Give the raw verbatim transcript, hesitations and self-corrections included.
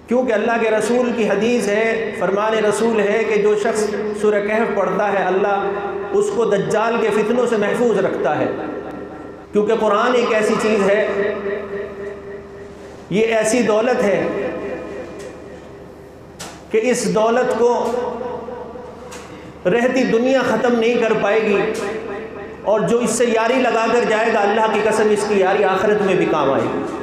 क्योंकि अल्लाह के रसूल की हदीस है, फरमान रसूल है कि जो शख्स सूरह कहफ पढ़ता है अल्लाह उसको दज्जाल के फितनों से महफूज रखता है। क्योंकि कुरान एक ऐसी चीज़ है, ये ऐसी दौलत है कि इस दौलत को रहती दुनिया ख़त्म नहीं कर पाएगी, और जो इससे यारी लगा कर जाएगा अल्लाह की कसम इसकी यारी आखिरत में भी काम आएगी।